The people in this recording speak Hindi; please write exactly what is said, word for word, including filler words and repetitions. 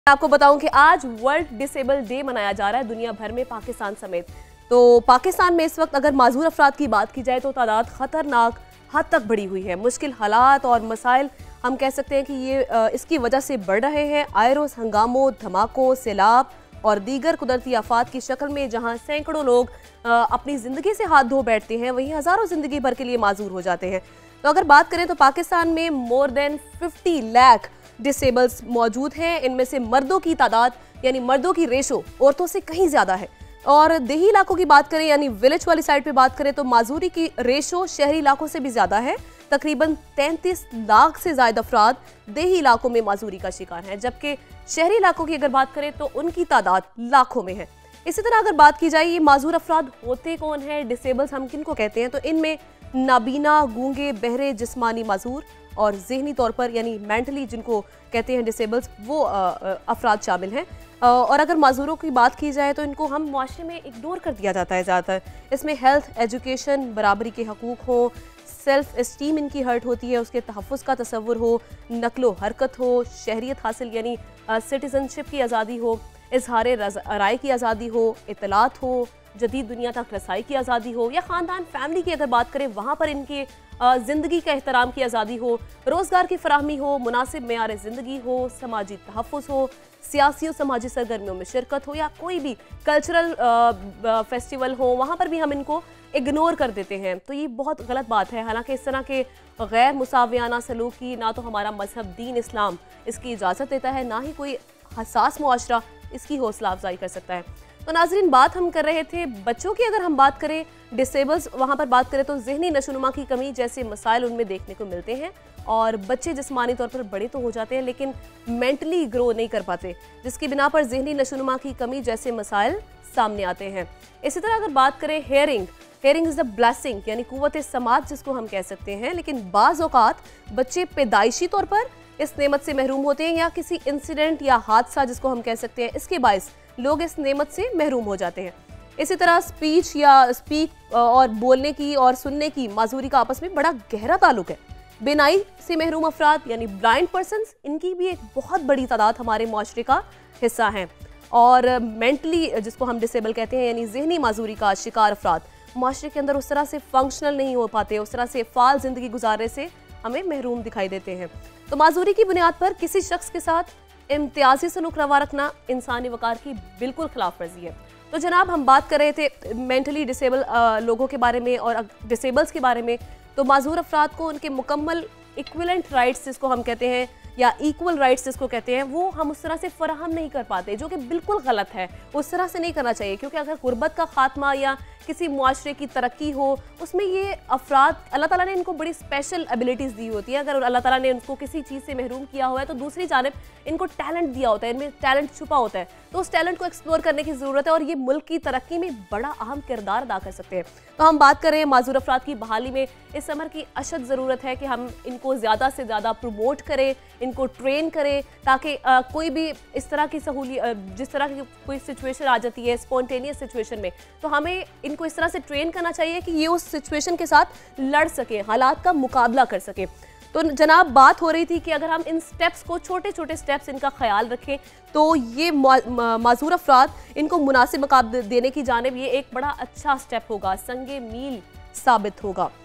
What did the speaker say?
आपको बताऊं कि आज वर्ल्ड डिसेबल डे मनाया जा रहा है दुनिया भर में, पाकिस्तान समेत। तो पाकिस्तान में इस वक्त अगर माजूर अफराद की बात की जाए तो तादाद खतरनाक हद तक बढ़ी हुई है। मुश्किल हालात और मसाइल हम कह सकते हैं कि ये इसकी वजह से बढ़ रहे हैं। आए रोज़ हंगामों, धमाकों, सैलाब और दीगर कुदरती आफात की शक्ल में जहां सैकड़ों लोग अपनी ज़िंदगी से हाथ धो बैठते हैं, वहीं हज़ारों ज़िंदगी भर के लिए माजूर हो जाते हैं। तो अगर बात करें तो पाकिस्तान में more than fifty lakh disables मौजूद हैं। इनमें से मर्दों की तादाद यानी मर्दों की रेशो औरतों से कहीं ज़्यादा है। और देही इलाकों की बात करें यानी विलेज वाली साइड पे बात करें तो माजूरी की रेशो शहरी इलाकों से भी ज़्यादा है। तकरीबन तैंतीस लाख से ज़्यादा अफराद देही इलाकों में माजूरी का शिकार हैं, जबकि शहरी इलाकों की अगर बात करें तो उनकी तादाद लाखों में है। इसी तरह अगर बात की जाए ये माजूर अफराद होते कौन हैं, डिसेबल्स हम किन को कहते हैं, तो इनमें नाबीना, गूंगे, बहरे, जिस्मानी माजूर और जहनी तौर पर यानी मेंटली जिनको कहते हैं डिसेबल्स, वो अफराद शामिल हैं। और अगर माजूरों की बात की जाए तो इनको हम मुआशरे में इग्नोर कर दिया जाता है ज़्यादातर। इसमें हेल्थ, एजुकेशन, बराबरी के हकूक़ हो, सेल्फ इस्टीम इनकी हर्ट होती है, उसके तहफ़्फ़ुज़ का तसव्वुर हो, नकलो हरकत हो, शहरियत हासिल यानी सिटीज़नशिप की आज़ादी हो, इजहार राय की आज़ादी हो, इतलात हो, जदीद दुनिया तक रसाई की आज़ादी हो, या ख़ानदान फैमिली की अगर बात करें वहाँ पर इनके ज़िंदगी का एहतराम की आज़ादी हो, रोज़गार की फराहमी हो, मुनासिब मेयार ज़िंदगी हो, समाजी तहफ़्फ़ुज़ हो, सियासी और समाजी सरगर्मियों में शिरकत हो, या कोई भी कल्चरल फेस्टिवल हो, वहाँ पर भी हम इनको इग्नोर कर देते हैं। तो ये बहुत गलत बात है। हालांकि इस तरह के गैर मुसावियाना सलूक की ना तो हमारा मजहब दीन इस्लाम इसकी इजाज़त देता है, ना ही कोई हसास मुआशरा इसकी हौसला अफजाई कर सकता है। तो नाजरीन, बात हम कर रहे थे बच्चों की। अगर हम बात करें डिसेबल्स, वहाँ पर बात करें तो जहनी नशोनुमा की कमी जैसे मसाइल उनमें देखने को मिलते हैं और बच्चे जिस्मानी तौर पर बड़े तो हो जाते हैं लेकिन मेंटली ग्रो नहीं कर पाते, जिसकी बिना पर जहनी नशोनुमा की कमी जैसे मसाइल सामने आते हैं। इसी तरह अगर बात करें hearing, hearing is the blessing यानी कुव्वत समाज जिसको हम कह सकते हैं, लेकिन बाज़ औक़ात बच्चे पैदाइशी तौर पर इस नेमत से महरूम होते हैं या किसी इंसिडेंट या हादसा जिसको हम कह सकते हैं इसके बायस लोग इस नेमत से महरूम हो जाते हैं। इसी तरह स्पीच या स्पीक और बोलने की और सुनने की माजूरी का आपस में बड़ा गहरा ताल्लुक है। बिनाई से महरूम अफराद यानी ब्लाइंड पर्सनस, इनकी भी एक बहुत बड़ी तादाद हमारे मुआशरे का हिस्सा हैं। और मेंटली जिसको हम डिसेबल कहते हैं यानी जहनी माजूरी का शिकार अफराद मुआशरे के अंदर उस तरह से फंक्शनल नहीं हो पाते, उस तरह से फाल जिंदगी गुजारने से हमें महरूम दिखाई देते हैं। तो माजूरी की बुनियाद पर किसी शख्स के साथ इम्तियाजी सलूक रवा रखना इंसानी वकार की बिल्कुल खिलाफ वर्जी है। तो जनाब, हम बात कर रहे थे मेंटली डिसेबल लोगों के बारे में और डिसेबल्स के बारे में। तो माजूर अफराद को उनके मुकम्मल इक्विवेलेंट राइट्स जिसको हम कहते हैं या इक्वल राइट्स जिसको कहते हैं, वो हम उस तरह से फराहम नहीं कर पाते, जो कि बिल्कुल गलत है। उस तरह से नहीं करना चाहिए, क्योंकि अगर गुर्बत का खात्मा या किसी मुआशरे की तरक्की हो, उसमें ये अफराद अल्लाह ताला ने इनको बड़ी स्पेशल एबिलिटीज़ दी होती है। अगर अल्लाह ताला ने उनको किसी चीज़ से महरूम किया हुआ है तो दूसरी जानिब इनको टैलेंट दिया होता है, इनमें टैलेंट छुपा होता है, तो उस टैलेंट को एक्सप्लोर करने की ज़रूरत है और ये मुल्क की तरक्की में बड़ा अहम किरदार अदा कर सकते हैं। तो हम बात करें माजूर अफराद की बहाली में, इस अमर की अशद ज़रूरत है कि हम इनको ज़्यादा से ज़्यादा प्रमोट करें, इनको ट्रेन करें, ताकि कोई भी इस तरह की सहूलियत, जिस तरह की कोई सिचुएशन आ जाती है स्पॉन्टेनियस सिचुएशन में, तो हमें इनको इस तरह से ट्रेन करना चाहिए कि ये उस सिचुएशन के साथ लड़ सके, हालात का मुकाबला कर सके। तो जनाब, बात हो रही थी कि अगर हम इन स्टेप्स को, छोटे छोटे स्टेप्स इनका ख्याल रखें तो ये माजूर अफराद इनको मुनासिब मकाम देने की जानिब ये एक बड़ा अच्छा स्टेप होगा, संगे मील साबित होगा।